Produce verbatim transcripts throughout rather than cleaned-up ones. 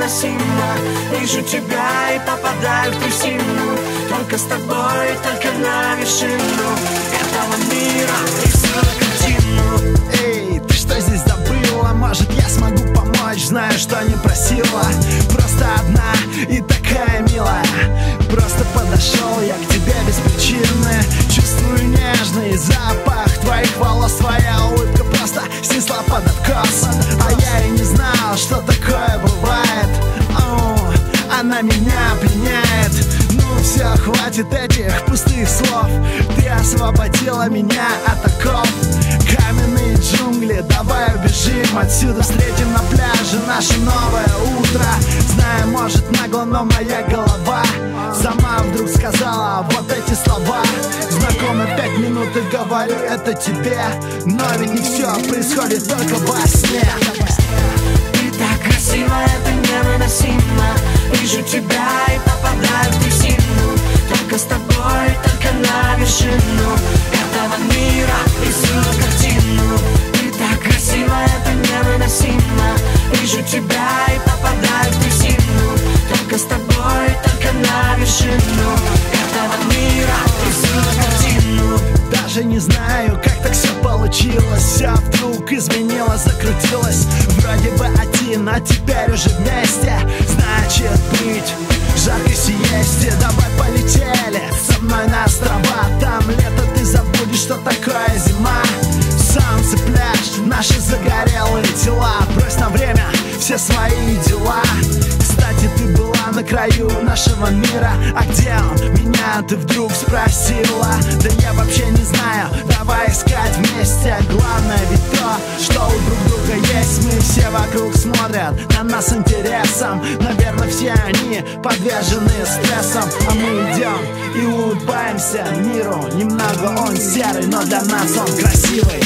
невыносимо. Вижу тебя и попадаю в трясину. Только с тобой, только на вершину этого мира рисую картину. Эй, ты что здесь забыла? Может, я смогу помочь? Знаю, что не просила. Просто одна и такая милая. Просто подошел я к тебе без причины. Чувствую нежный запах твоих волос. Твоя улыбка просто снесла под откос. А я и не знал, что такое бывает. О, она меня пленяет. Ну все, хватит этих пустых слов. Ты освободила меня от оков. Каменные джунгли, давай убежим отсюда. Встретим на пляже наше новое утро. Знаю, может нагло, но моя голова сама вдруг сказала вот эти слова. Знакомы пять минут и говорю это тебе. Но ведь не все происходит только во сне. Ты так красива, это невыносимо. Вижу тебя и попадаю в трясину. Только с тобой, только на вершину этого мира рисую картину. Ты так красива, это невыносимо. Вижу тебя и попадаю в трясину. Только с тобой, только на вершину этого мира рисую картину. Даже не знаю, как так все получилось. Все вдруг изменилось, закрутилось. Вроде бы один, а теперь уже вместе. Значит быть жарко сиесте. Давай полетели со мной на острова. Там лето, ты забудешь, что такое зима. Солнце, пляж, наши загорелые тела. Брось на время все свои дела. Кстати, ты была на краю нашего мира. А где он? Меня ты вдруг спросила. Да я вообще не знаю, давай искать вместе. Главное ведь то, что у друг друга есть. Мы все вокруг смотрят на нас с интересом. Наверное, все они подвержены стрессам. А мы идем и улыбаемся миру. Немного он серый, но для нас он красивый.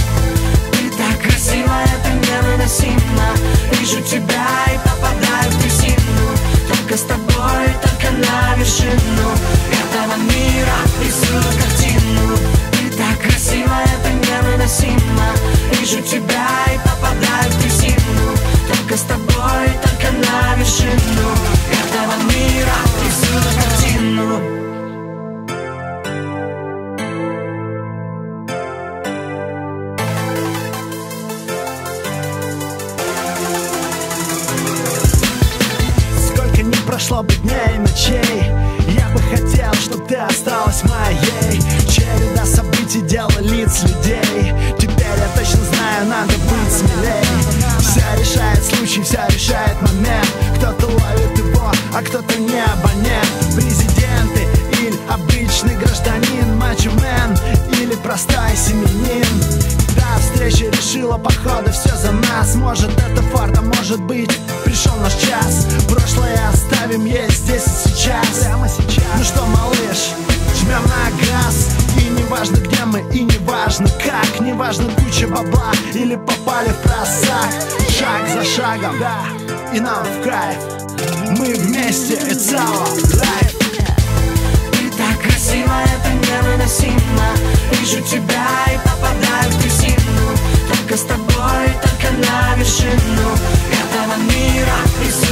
Ты так красива, это невыносимо. Вижу тебя и попадаю в трясину. Только с тобой, только на вершину этого мира рисую картину. Ты так красива, это невыносимо. Вижу тебя и попадаю в трясину. Только с тобой, только на вершину этого мира рисую картину. Прошло бы дней и ночей. Я бы хотел, чтоб ты осталась моей. Череда событий, дело лиц людей. Теперь я точно знаю, надо быть смелей. Все решает случай, все решает момент. Кто-то ловит его, а кто-то не абонент. Президенты или обычный гражданин, мачо-мен или простой семьянин. Да, встреча решила, походу, все за нас. Может, это фарт, а может быть, пришел наш час. Прошлое оставим, есть здесь и сейчас. Прямо сейчас. Ну что, малыш, жмем на газ. И не важно, где мы, и не важно как. Не важно, куча бабла или попали в просак. Шаг за шагом, да, и нам в кайф. Мы вместе, it's our life. Ты так красива, это невыносимо. Вижу тебя и попадаю в трясину. Только с тобой, только на вершину этого мира.